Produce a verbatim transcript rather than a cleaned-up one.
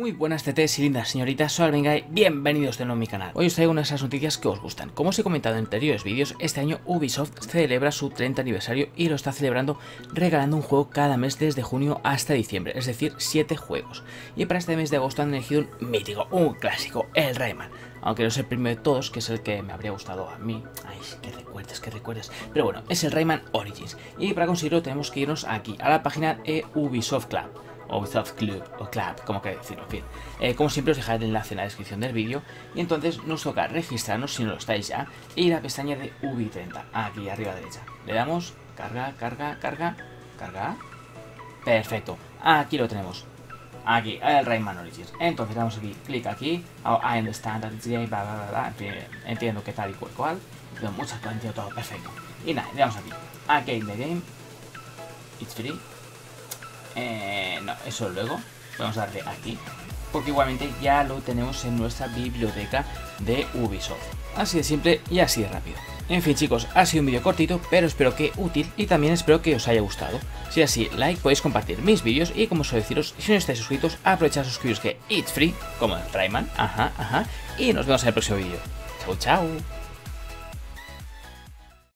Muy buenas tetés y lindas señoritas, soy Alvengay, bienvenidos de nuevo a mi canal. Hoy os traigo una de esas noticias que os gustan. Como os he comentado en anteriores vídeos, este año Ubisoft celebra su treinta aniversario y lo está celebrando regalando un juego cada mes desde junio hasta diciembre, es decir, siete juegos. Y para este mes de agosto han elegido un mítico, un clásico, el Rayman. Aunque no es el primero de todos, que es el que me habría gustado a mí. Ay, que recuerdes, que recuerdes. Pero bueno, es el Rayman Origins. Y para conseguirlo tenemos que irnos aquí, a la página de Ubisoft Club. Ubisoft Club, o Club, como que decirlo, en fin. Eh, como siempre os dejaré el enlace en la descripción del vídeo. Y entonces nos toca registrarnos, si no lo estáis ya, y la pestaña de Ubi treinta, aquí arriba a la derecha. Le damos, carga, carga, carga, carga. Perfecto, aquí lo tenemos. Aquí, el Rayman Origins. Entonces damos aquí, clic aquí. Oh, I understand that it's game, bla, bla, bla, bla. En fin, entiendo que tal y cual cual. Pero muchas cosas, entiendo todo, perfecto. Y nada, le damos aquí. Aquí in the game. It's free. Eh, no, eso luego. Vamos a darle aquí. Porque igualmente ya lo tenemos en nuestra biblioteca de Ubisoft. Así de simple y así de rápido. En fin chicos, ha sido un vídeo cortito, pero espero que útil y también espero que os haya gustado. Si es así, like, podéis compartir mis vídeos y como suelo deciros, si no estáis suscritos, aprovechad a suscribiros que it's free, como el Rayman, ajá, ajá, y nos vemos en el próximo vídeo. Chao, chao.